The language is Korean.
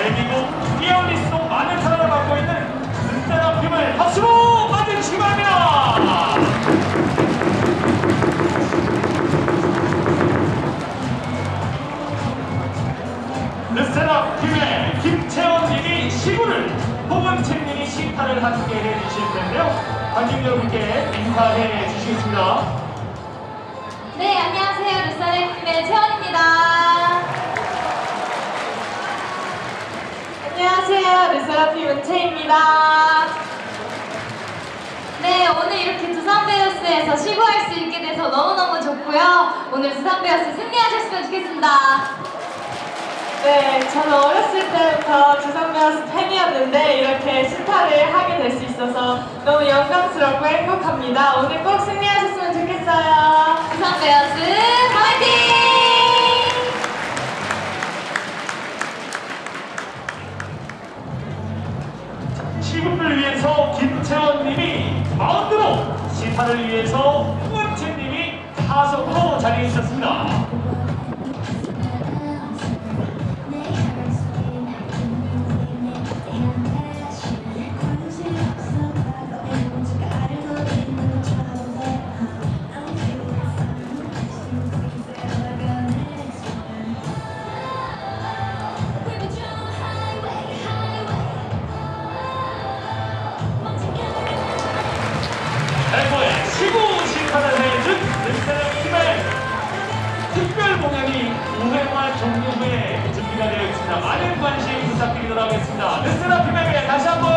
데뷔곡 이어리스도 많은 사랑을 받고 있는 르세라핌을 박수로 맞이해주시기 바랍니다. 르세라핌의 김채원님이 시구를, 홍은채님이 시타를 함께 해주실 텐데요. 관객 여러분께 인사해 주시겠습니다. 네, 안녕하세요. 르세라핌의 채원입니다. 안녕하세요. 르세라핌 은채입니다. 네, 오늘 이렇게 두산베어스에서 시구할 수 있게 돼서 너무너무 좋고요. 오늘 두산베어스 승리하셨으면 좋겠습니다. 네, 저는 어렸을 때부터 두산베어스 팬이었는데 이렇게 스타를 하게 될 수 있어서 너무 영광스럽고 행복합니다. 오늘 꼭 승리하셨으면 좋겠어요. 두산베어스 화이팅! 시구를 위해서 김채원님이 마운드로, 시타를 위해서 홍은채님이 타석으로 자리해 주셨습니다. 앵커의 시구 시타를 해준 르세라핌의 특별 공연이 5회와 종료 후에 준비가 되어 있습니다. 많은 관심 부탁드리도록 하겠습니다. 르세라핌에게 다시 한번